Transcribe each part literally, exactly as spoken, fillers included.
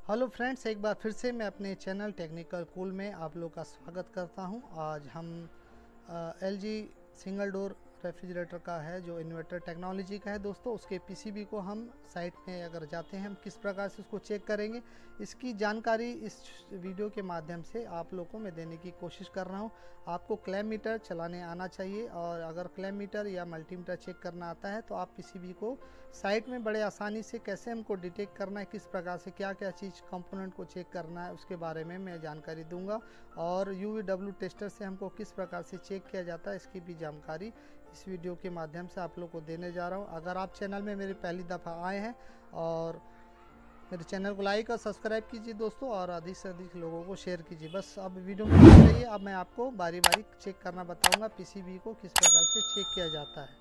Hello friends, एक बार फिर से मैं अपने चैनल टेक्निकल कूल में आप लोग का स्वागत करता हूं। आज हम L G single door refrigerator का है जो इन्वर्टर टेक्नोलॉजी का है दोस्तों, उसके पीसीबी को हम साइट में अगर जाते हैं हम किस प्रकार से उसको चेक करेंगे, इसकी जानकारी इस वीडियो के माध्यम से आप लोगों को मैं देने की कोशिश कर रहा हूं। आपको क्लैम मीटर चलाने आना चाहिए और अगर क्लैम मीटर या मल्टीमीटर चेक करना आता है तो आप पीसीबी को साइट में बड़े आसानी से कैसे हमको डिटेक्ट करना है, किस प्रकार से क्या क्या चीज़ कंपोनेंट को चेक करना है, उसके बारे में मैं जानकारी दूंगा। और यूवी डब्ल्यू टेस्टर से हमको किस प्रकार से चेक किया जाता है इसकी भी जानकारी इस वीडियो के माध्यम से आप लोग को देने जा रहा हूं। अगर आप चैनल में मेरी पहली दफ़ा आए हैं और मेरे चैनल को लाइक और सब्सक्राइब कीजिए दोस्तों, और अधिक से अधिक लोगों को शेयर कीजिए। बस अब वीडियो में बने रहिए। अब मैं आपको बारी बारी चेक करना बताऊंगा पीसीबी को किस प्रकार से चेक किया जाता है।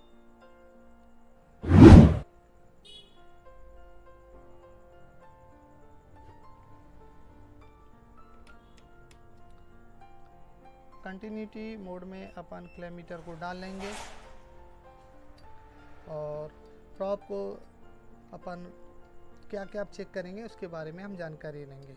कंटिन्यूटी मोड में अपन क्लैम मीटर को डाल लेंगे और प्रॉप को अपन क्या क्या चेक करेंगे उसके बारे में हम जानकारी लेंगे।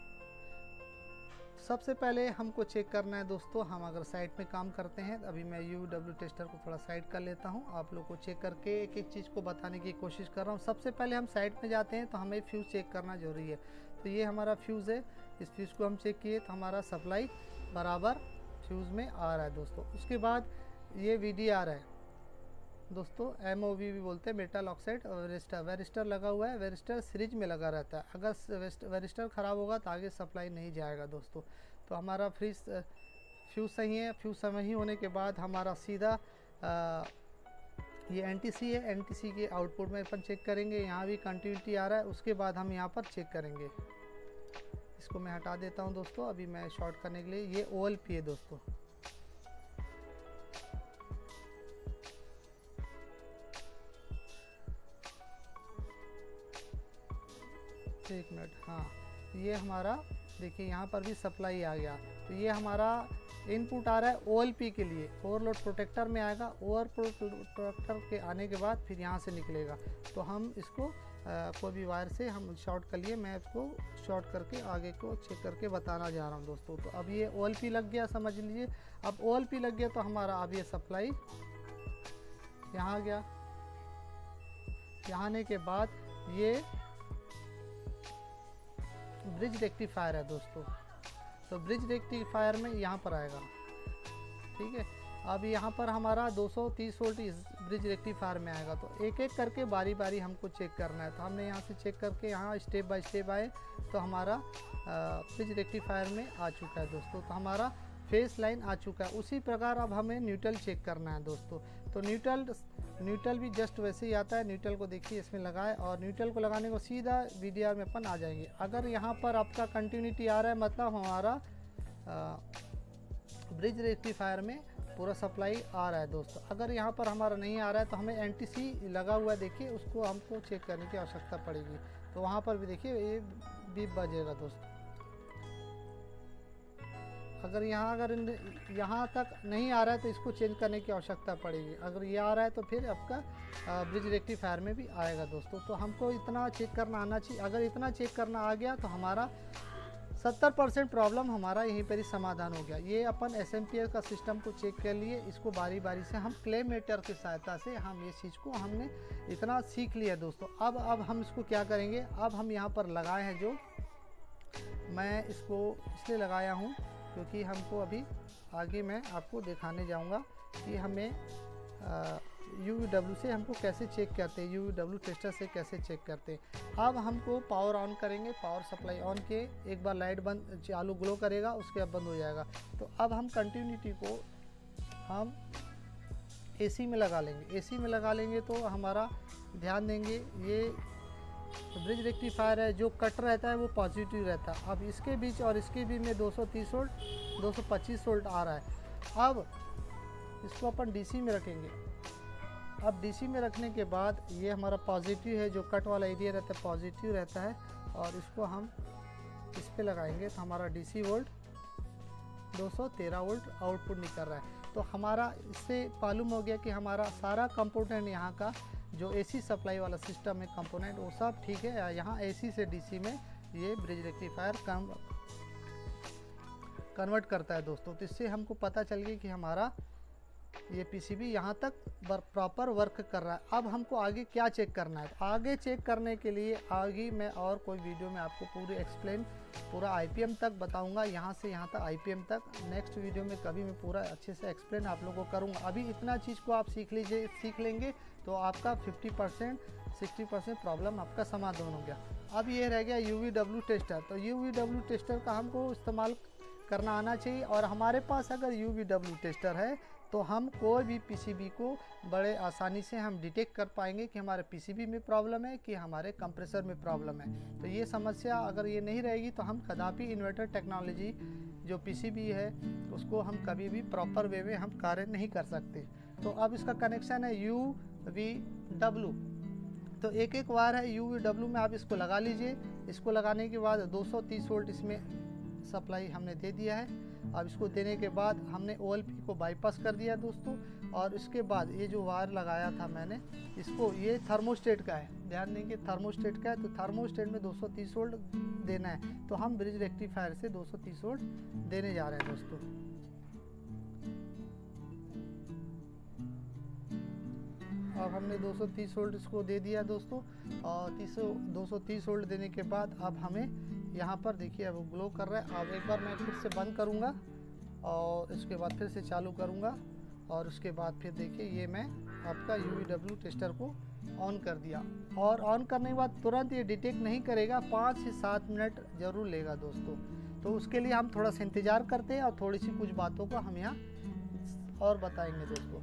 सबसे पहले हमको चेक करना है दोस्तों, हम अगर साइट में काम करते हैं, अभी मैं यू डब्ल्यू टेस्टर को थोड़ा साइड कर लेता हूं, आप लोग को चेक करके एक एक चीज़ को बताने की कोशिश कर रहा हूं। सबसे पहले हम साइट में जाते हैं तो हमें फ्यूज़ चेक करना जरूरी है। तो ये हमारा फ्यूज़ है, इस फ्यूज़ को हम चेक किए तो हमारा सप्लाई बराबर फ्यूज़ में आ रहा है दोस्तों। उसके बाद ये वी डी आर है दोस्तों, एम ओ वी भी बोलते हैं, मेटल ऑक्साइड और वेरिस्टर वेरिस्टर लगा हुआ है। वेरिस्टर सीरीज में लगा रहता है, अगर वेरिस्टर ख़राब होगा तो आगे सप्लाई नहीं जाएगा दोस्तों। तो हमारा फ्रीज फ्यूज़ सही है। फ्यूज़ सही होने के बाद हमारा सीधा आ, ये एन टी सी है, एन टी सी के आउटपुट में अपन चेक करेंगे। यहाँ भी कंटिन्यूटी आ रहा है, उसके बाद हम यहाँ पर चेक करेंगे। इसको मैं हटा देता हूँ दोस्तों, अभी मैं शॉर्ट करने के लिए। ये ओ एल पी है दोस्तों, एक मिनट। हाँ, ये हमारा देखिए यहाँ पर भी सप्लाई आ गया। तो ये हमारा इनपुट आ रहा है ओ एल पी के लिए, ओवरलोड प्रोटेक्टर में आएगा। ओवर प्रोटेक्टर के आने के बाद फिर यहाँ से निकलेगा। तो हम इसको आ, कोई भी वायर से हम शॉर्ट कर लिए, मैं इसको शॉर्ट करके आगे को चेक करके बताना जा रहा हूँ दोस्तों। तो अब ये ओ एल पी लग गया, समझ लीजिए। अब ओ एल पी लग गया तो हमारा अब ये सप्लाई यहाँ आ गया। यहाँ आने के बाद ये ब्रिज रेक्टिफायर है दोस्तों, तो ब्रिज रेक्टिफायर में यहाँ पर आएगा, ठीक है। अब यहाँ पर हमारा दो सौ तीस वोल्ट इस ब्रिज रेक्टिफायर में आएगा। तो एक एक करके बारी बारी हमको चेक करना है। तो हमने यहाँ से चेक करके यहाँ स्टेप बाय स्टेप आए तो हमारा ब्रिज रेक्टिफायर में आ चुका है दोस्तों। तो हमारा फेस लाइन आ चुका है। उसी प्रकार अब हमें न्यूट्रल चेक करना है दोस्तों। तो न्यूट्रल न्यूट्रल भी जस्ट वैसे ही आता है। न्यूट्रल को देखिए इसमें लगाए, और न्यूट्रल को लगाने को सीधा वी डी आर में अपन आ जाएंगे। अगर यहाँ पर आपका कंटिन्यूटी आ रहा है मतलब हमारा ब्रिज रेक्टिफायर में पूरा सप्लाई आ रहा है दोस्तों। अगर यहाँ पर हमारा नहीं आ रहा है तो हमें एन टी सी लगा हुआ है, देखिए उसको हमको चेक करने की आवश्यकता पड़ेगी। तो वहाँ पर भी देखिए ये बीप बजेगा दोस्तों। अगर यहाँ अगर यहाँ तक नहीं आ रहा है तो इसको चेंज करने की आवश्यकता पड़ेगी। अगर ये आ रहा है तो फिर आपका ब्रिज रेक्टिफायर में भी आएगा दोस्तों। तो हमको इतना चेक करना आना चाहिए। अगर इतना चेक करना आ गया तो हमारा सत्तर परसेंट प्रॉब्लम हमारा यहीं पर ही समाधान हो गया। ये अपन एस एम पी एस का सिस्टम को चेक कर लिए। इसको बारी बारी से हम क्लैम मीटर की सहायता से हम ये चीज़ को हमने इतना सीख लिया दोस्तों। अब अब हम इसको क्या करेंगे, अब हम यहाँ पर लगाए हैं, जो मैं इसको इसलिए लगाया हूँ क्योंकि हमको अभी आगे मैं आपको दिखाने जाऊंगा कि हमें यू वी डब्ल्यू से हमको कैसे चेक करते हैं, यू वी डब्ल्यू टेस्टर से कैसे चेक करते हैं। अब हमको पावर ऑन करेंगे, पावर सप्लाई ऑन के एक बार लाइट बंद चालू ग्लो करेगा, उसके बाद बंद हो जाएगा। तो अब हम कंटिन्यूटी को हम एसी में लगा लेंगे। एसी में लगा लेंगे तो हमारा ध्यान देंगे, ये तो ब्रिज रेक्टिफायर है, जो कट रहता है वो पॉजिटिव रहता है। अब इसके बीच और इसके बीच में दो सौ तीस वोल्ट दो सौ पच्चीस वोल्ट आ रहा है। अब इसको अपन डीसी में रखेंगे। अब डीसी में रखने के बाद ये हमारा पॉजिटिव है, जो कट वाला एरिया रहता है पॉजिटिव रहता है, और इसको हम इस पे लगाएंगे तो हमारा डीसी वोल्ट दो सौ तेरह वोल्ट आउटपुट निकल रहा है। तो हमारा इससे मालूम हो गया कि हमारा सारा कंपोनेंट यहाँ का जो एसी सप्लाई वाला सिस्टम है कंपोनेंट वो सब ठीक है। यहाँ एसी से डीसी में ये ब्रिज रेक्टिफायर कम कन्वर्ट करता है दोस्तों। तो इससे हमको पता चल गया कि हमारा ये पीसीबी यहाँ तक प्रॉपर वर्क कर रहा है। अब हमको आगे क्या चेक करना है, तो आगे चेक करने के लिए आगे मैं और कोई वीडियो में आपको पूरी एक्सप्लेन पूरा आईपीएम तक बताऊंगा, यहाँ से यहाँ तक आईपीएम तक। नेक्स्ट वीडियो में कभी मैं पूरा अच्छे से एक्सप्लेन आप लोगों को करूँगा। अभी इतना चीज़ को आप सीख लीजिए, सीख लेंगे तो आपका fifty percent sixty percent problem आपका समाधान हो गया। अब ये रह गया यूवी डब्ल्यू टेस्टर। तो यूवी डब्ल्यू टेस्टर का हमको इस्तेमाल करना आना चाहिए, और हमारे पास अगर यूवी डब्ल्यू टेस्टर है तो हम कोई भी पीसीबी को बड़े आसानी से हम डिटेक्ट कर पाएंगे कि हमारे पीसीबी में प्रॉब्लम है कि हमारे कंप्रेसर में प्रॉब्लम है। तो ये समस्या अगर ये नहीं रहेगी तो हम कदापि इन्वर्टर टेक्नोलॉजी जो पीसीबी है उसको हम कभी भी प्रॉपर वे में हम कार्य नहीं कर सकते। तो अब इसका कनेक्शन है यू वी डब्ल्यू। तो एक एक वायर है यू वी डब्ल्यू में, आप इसको लगा लीजिए। इसको लगाने के बाद दो सौ तीस वोल्ट इसमें सप्लाई हमने दे दिया है। अब इसको देने के बाद हमने ओएलपी को बाईपास कर दिया दोस्तों, और इसके बाद ये जो वायर लगाया था मैंने इसको, ये थर्मोस्टेट का है, ध्यान देंगे थर्मोस्टेट का है। तो थर्मोस्टेट में दो सौ तीस वोल्ट देना है, तो हम ब्रिज रेक्टिफायर से दो सौ तीस वोल्ट देने जा रहे हैं दोस्तों। अब हमने दो सौ तीस वोल्ट इसको दे दिया दोस्तों, और दो सौ तीस वोल्ट देने के बाद अब हमें यहाँ पर देखिए अब ग्लो कर रहा है। अब एक बार मैं फिर से बंद करूँगा और इसके बाद फिर से चालू करूँगा, और उसके बाद फिर देखिए ये मैं आपका यूवी डब्ल्यू टेस्टर को ऑन कर दिया। और ऑन करने के बाद तुरंत ये डिटेक्ट नहीं करेगा, पाँच से सात मिनट ज़रूर लेगा दोस्तों। तो उसके लिए हम थोड़ा सा इंतज़ार करते हैं और थोड़ी सी कुछ बातों को हम यहाँ और बताएंगे दोस्तों।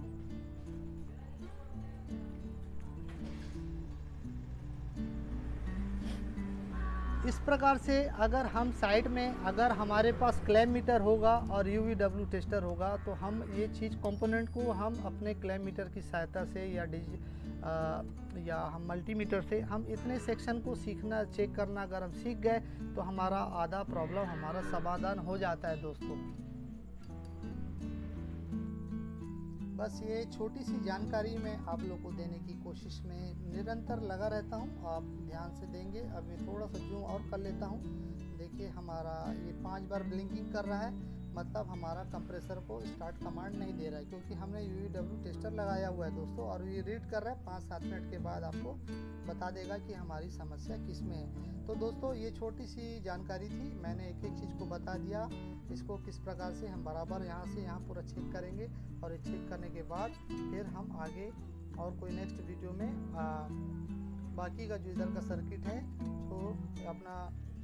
इस प्रकार से अगर हम साइड में अगर हमारे पास क्लैम मीटर होगा और यूवी डब्ल्यू टेस्टर होगा तो हम ये चीज़ कंपोनेंट को हम अपने क्लैम मीटर की सहायता से या डिजि आ, या हम मल्टीमीटर से हम इतने सेक्शन को सीखना चेक करना अगर हम सीख गए तो हमारा आधा प्रॉब्लम हमारा समाधान हो जाता है दोस्तों। बस ये छोटी सी जानकारी मैं आप लोग को देने की कोशिश में निरंतर लगा रहता हूँ, आप ध्यान से देंगे। अब मैं थोड़ा सा जूम और कर लेता हूँ। देखिए हमारा ये पांच बार ब्लिंकिंग कर रहा है, मतलब हमारा कंप्रेसर को स्टार्ट कमांड नहीं दे रहा है, क्योंकि हमने यूवी डब्ल्यू टेस्टर लगाया हुआ है दोस्तों। और ये रीड कर रहा है, पाँच सात मिनट के बाद आपको बता देगा कि हमारी समस्या किस में है। तो दोस्तों ये छोटी सी जानकारी थी, मैंने एक एक चीज़ को बता दिया। इसको किस प्रकार से हम बराबर यहाँ से यहाँ पूरा चेक करेंगे, और ये चेक करने के बाद फिर हम आगे और कोई नेक्स्ट वीडियो में आ, बाकी का जो इधर का सर्किट है जो अपना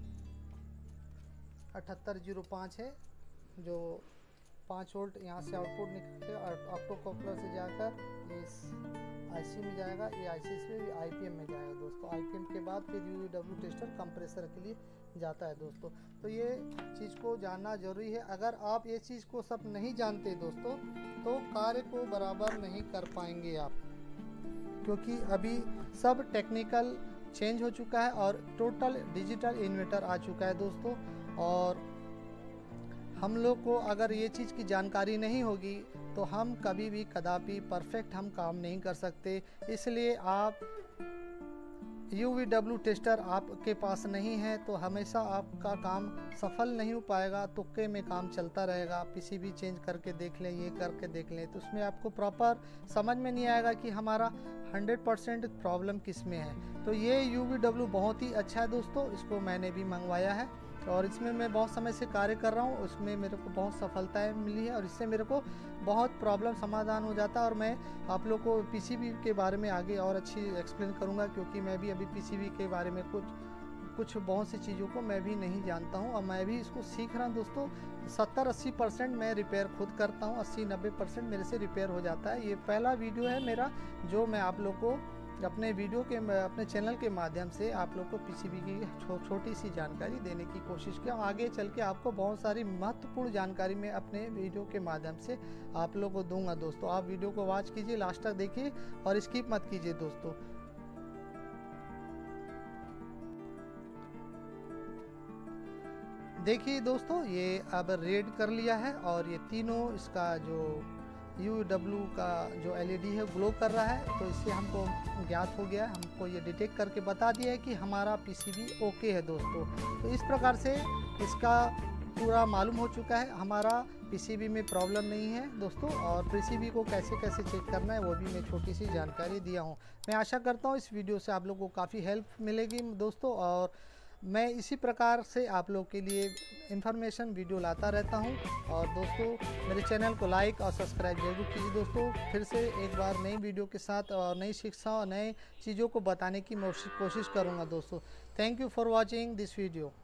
अठहत्तर जीरो पाँच है, जो पाँच वोल्ट यहाँ से आउटपुट निकल के और ऑप्टोकॉपलर से जाकर इस आईसी में जाएगा, ये आईसी से आईपीएम में जाएगा दोस्तों। आईपीएम के बाद फिर यूवी डब्ल्यू टेस्टर कंप्रेसर के लिए जाता है दोस्तों। तो ये चीज़ को जानना जरूरी है। अगर आप ये चीज़ को सब नहीं जानते दोस्तों तो कार्य को बराबर नहीं कर पाएंगे आप, क्योंकि अभी सब टेक्निकल चेंज हो चुका है और टोटल डिजिटल इन्वर्टर आ चुका है दोस्तों। और हम लोग को अगर ये चीज़ की जानकारी नहीं होगी तो हम कभी भी कदापि परफेक्ट हम काम नहीं कर सकते। इसलिए आप यूवी डब्ल्यू टेस्टर आपके पास नहीं है तो हमेशा आपका काम सफल नहीं हो पाएगा, तुक्के में काम चलता रहेगा। पीसीबी चेंज करके देख लें, ये करके देख लें, तो उसमें आपको प्रॉपर समझ में नहीं आएगा कि हमारा हंड्रेड परसेंट प्रॉब्लम किस में है। तो ये यूवी डब्ल्यू बहुत ही अच्छा है दोस्तों, इसको मैंने भी मंगवाया है और इसमें मैं बहुत समय से कार्य कर रहा हूँ। उसमें मेरे को बहुत सफलताएं मिली है और इससे मेरे को बहुत प्रॉब्लम समाधान हो जाता है। और मैं आप लोग को पीसीबी के बारे में आगे और अच्छी एक्सप्लेन करूँगा, क्योंकि मैं भी अभी पीसीबी के बारे में कुछ कुछ बहुत सी चीज़ों को मैं भी नहीं जानता हूँ और मैं भी इसको सीख रहा हूँ दोस्तों। सत्तर अस्सी परसेंट मैं रिपेयर खुद करता हूँ, अस्सी नब्बे परसेंट मेरे से रिपेयर हो जाता है। ये पहला वीडियो है मेरा जो मैं आप लोग को अपने वीडियो के अपने चैनल के माध्यम से आप लोग को पीसीबी की छो, छोटी सी जानकारी देने की कोशिश किया। आगे चल के आपको बहुत सारी महत्वपूर्ण जानकारी मैं अपने वीडियो के माध्यम से आप लोग को दूंगा दोस्तों। आप वीडियो को वॉच कीजिए, लास्ट तक देखिए और स्किप मत कीजिए दोस्तों। देखिए दोस्तों, ये अब रेड कर लिया है और ये तीनों इसका जो यू डब्ल्यू का जो एलईडी है ग्लो कर रहा है, तो इससे हमको ज्ञात हो गया, हमको ये डिटेक्ट करके बता दिया है कि हमारा पीसीबी ओके है दोस्तों। तो इस प्रकार से इसका पूरा मालूम हो चुका है, हमारा पीसीबी में प्रॉब्लम नहीं है दोस्तों। और पीसीबी को कैसे कैसे चेक करना है वो भी मैं छोटी सी जानकारी दिया हूँ। मैं आशा करता हूँ इस वीडियो से आप लोगों को काफ़ी हेल्प मिलेगी दोस्तों, और मैं इसी प्रकार से आप लोग के लिए इन्फॉर्मेशन वीडियो लाता रहता हूं। और दोस्तों मेरे चैनल को लाइक और सब्सक्राइब जरूर कीजिए दोस्तों। फिर से एक बार नई वीडियो के साथ और नई शिक्षा और नए चीज़ों को बताने की कोशिश करूंगा दोस्तों। Thank you for watching this video.